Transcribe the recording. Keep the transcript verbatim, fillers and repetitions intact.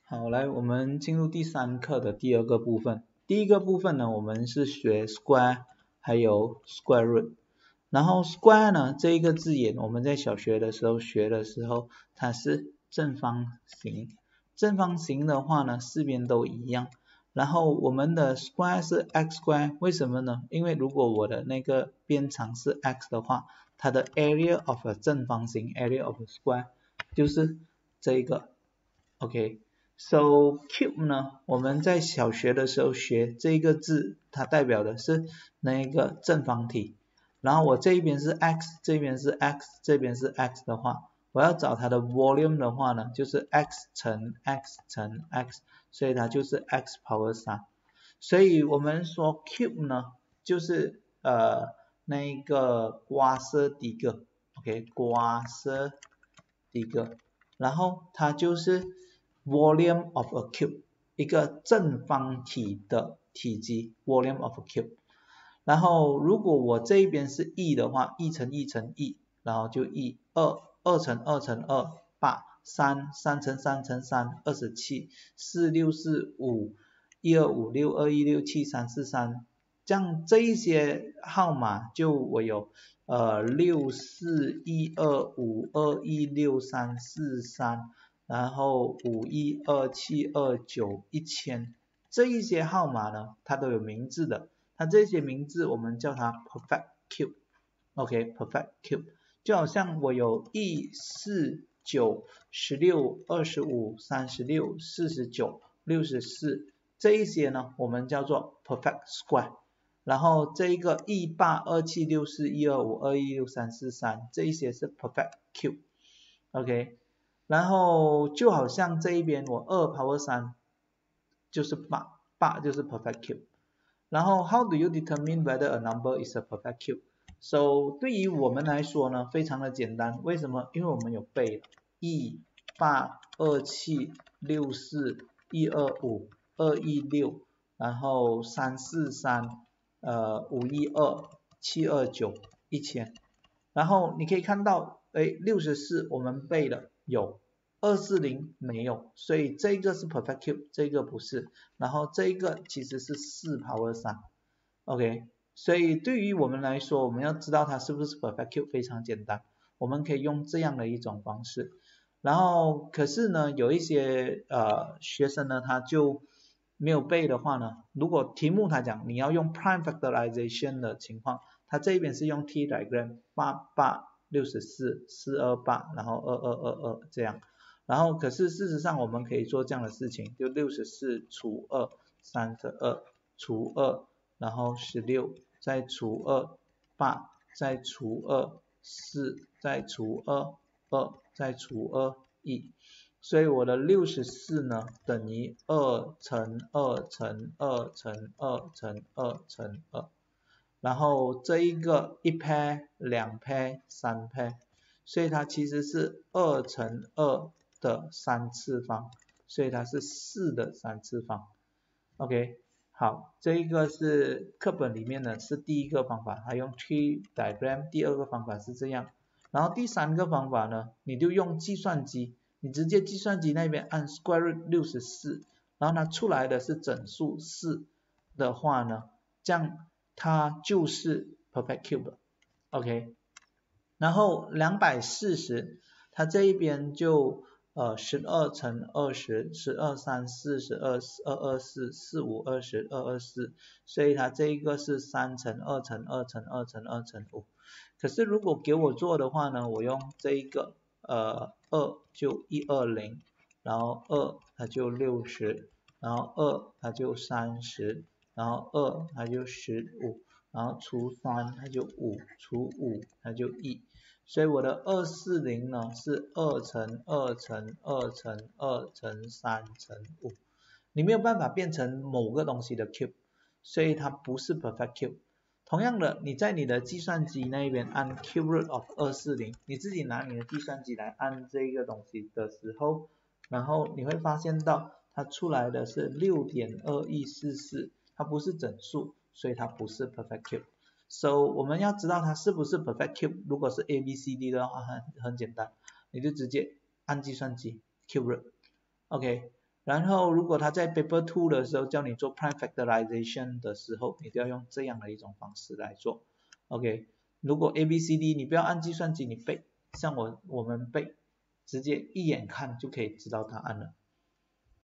好，来我们进入第三课的第二个部分。第一个部分呢，我们是学 square 还有 square root。然后 square 呢这一个字眼，我们在小学的时候学的时候，它是正方形。正方形的话呢，四边都一样。然后我们的 square 是 x square， 为什么呢？因为如果我的那个边长是 x 的话，它的 area of a 正方形 area of a square 就是这一个 OK。So cube 呢，我们在小学的时候学这个字，它代表的是那一个正方体。然后我这一边是 x， 这边是 x， 这边是 x 的话，我要找它的 volume 的话呢，就是 x 乘 x 乘 x， 所以它就是 x power 三。所以我们说 cube 呢，就是呃那个瓜色第一个 ，OK， 瓜色第一个，然后它就是 volume of a cube， 一个正方体的体积 volume of a cube。然后如果我这一边是 e 的话 ，e 乘 e 乘 e， 然后就 e， 二， 二乘二乘二， 八， 三， 三乘三乘三， 二十七， 四六四五， 一二五六， 二一六， 七三四三，这样这一些号码就我有呃六四一二五二一六三四三，然后五一二七二九一千，这一些号码呢，它都有名字的。那这些名字我们叫它 perfect cube，OK， perfect cube， 就好像我有一、四、九、十六、二十五、三十六、四十九、六十四，这一些呢，我们叫做 perfect square。然后这一个一八、二七、六四、一二五、二一六、三四三，这一些是 perfect cube，OK。然后就好像这一边我二 power 三就是八，八就是 perfect cube。然后 how do you determine whether a number is a perfect cube? So 对于我们来说呢，非常的简单。为什么？因为我们有背一、八、二七、六四、一二五、二一六，然后三四三，呃五一二、七二九、一千。然后你可以看到，哎，六十四我们背了有。二四零没有，所以这个是 perfect cube， 这个不是，然后这个其实是四 power 三 ，OK， 所以对于我们来说，我们要知道它是不是 perfect cube 非常简单，我们可以用这样的一种方式。然后可是呢，有一些呃学生呢，他就没有背的话呢，如果题目他讲你要用 prime factorization 的情况，他这边是用 T diagram 八八六十四四二八，然后二二二二这样。然后可是事实上我们可以做这样的事情，就六十四除二，三十二除二，然后十六再除二，八再除二，四再除二，二再除二，一。所以我的六十四呢等于二乘二乘二乘二乘二乘二。然后这一个一 pair 两 pair 三 pair， 所以它其实是二乘二的三次方，所以它是四的三次方 ，OK， 好，这一个是课本里面的是第一个方法，它用 tree diagram， 第二个方法是这样，然后第三个方法呢，你就用计算机，你直接计算机那边按 square root 六十四，然后它出来的是整数四的话呢，这样它就是 perfect cube， OK， 然后两百四十，它这一边就呃十二乘二十，十二三四十二，二二四，四五二十，二二四，所以它这一个是三乘二乘二乘二乘二乘五。可是如果给我做的话呢，我用这一个呃二就一二零，然后二它就六十，然后二它就三十，然后二它就十五，然后除三它就五，除五它就一。所以我的二四零呢是二乘二乘二乘二乘三乘五，你没有办法变成某个东西的 cube， 所以它不是 perfect cube。同样的，你在你的计算机那边按 cube root of 二四零，你自己拿你的计算机来按这个东西的时候，然后你会发现到它出来的是 六点二一四四， 它不是整数，所以它不是 perfect cube。So 我们要知道它是不是 perfect cube， 如果是 A B C D 的话很很简单，你就直接按计算机 cube root，OK， 然后如果他在 paper two 的时候叫你做 prime factorization 的时候，你就要用这样的一种方式来做。OK， 如果 A B C D 你不要按计算机你背，像我我们背，直接一眼看就可以知道答案了。